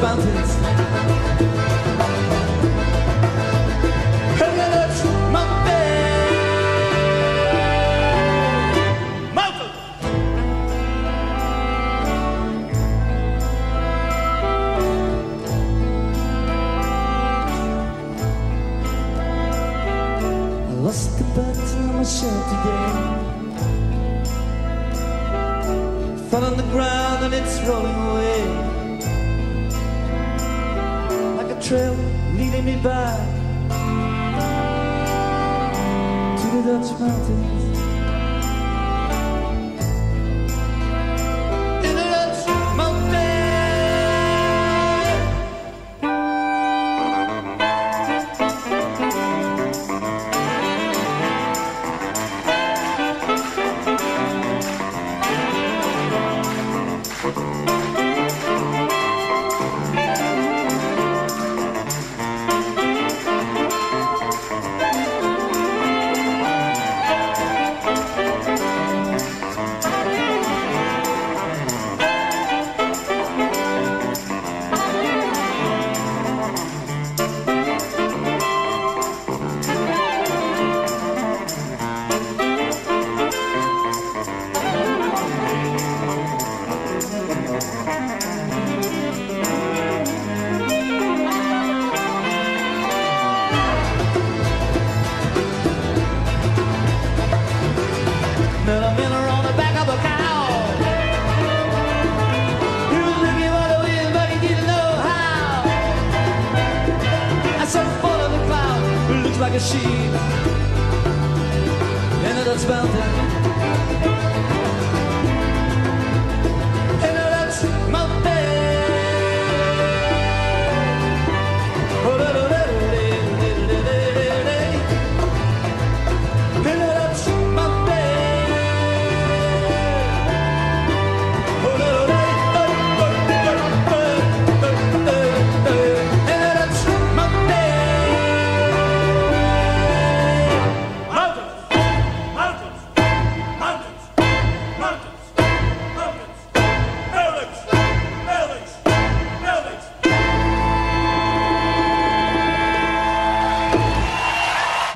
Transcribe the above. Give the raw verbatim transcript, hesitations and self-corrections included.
mountains. In the Dutch mountains. Mountains. I lost the button on my shirt today. Fell on the ground and it's rolling away like a trail leading me back to the Dutch mountains. In the Dutch mountains. Like a sheep in the Dutch mountains.